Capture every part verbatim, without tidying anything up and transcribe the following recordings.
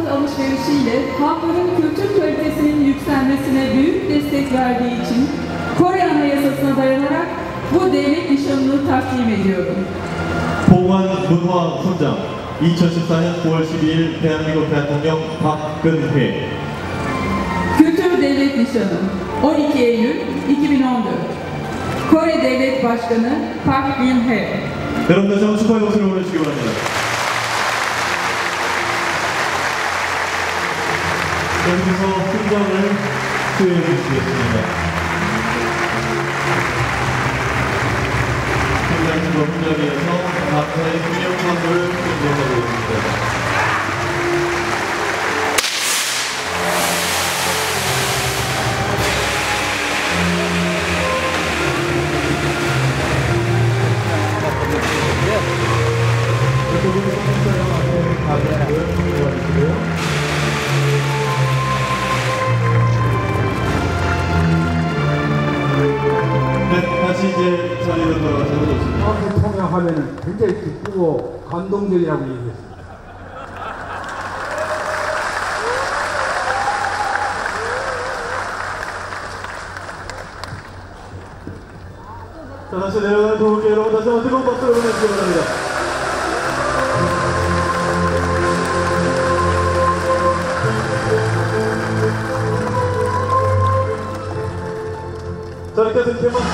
alışverişiyle halkların kültür kalitesinin yükselmesine büyük destek verdiği için Kore Anayasası'na dayanarak bu devlet nişanını takdim ediyorum. 봉환 문화 훈장 이천십사 년 구월 십이일 대한민국 대통령 박근혜. Kültür Devlet Nişanı on iki Eylül iki bin on dört. Kore Devlet Başkanı Park Geun-hye. 여러분 다시 한번 축하의 박수를 보내주시기 바랍니다. 여기서 훈장을 수여해 주시겠습니다. 훈장과 훈장에서 감사의 기념상을 인정하고 있습니다. 네, 다시 이제 자리로 돌아가셔도 좋습니다. 이렇게 통역하면은 굉장히 기쁘고 감동적이라고 얘기했습니다. 자, 다시 내려가는 두 분께 여러분 다시 한번 뜨거운 박수를 보내주시기 바랍니다. 자, 이렇게 해서 테마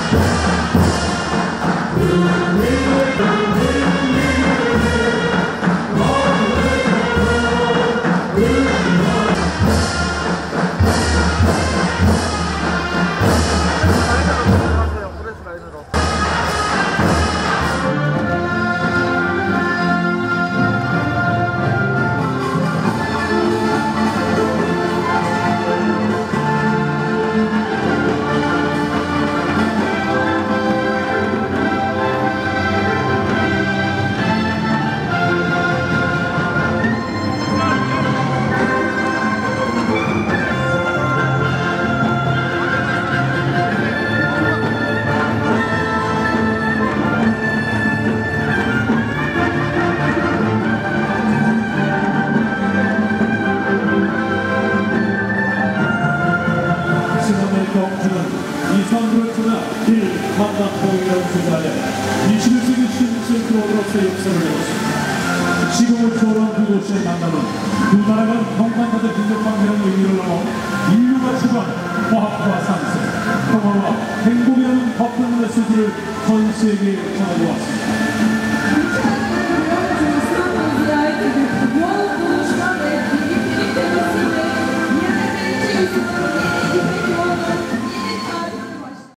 이십일 세기 신생 크로로서의 역사를 내었습니다. 지금을 초월한 두 도시의 만남은 두 나라가 평판하던 긴장관계라는 의미를 넘어 인류가 추구한 화합과 상생, 평화와 행복이라는 거뜬 메시지를 전 세계에 전하고 왔습니다.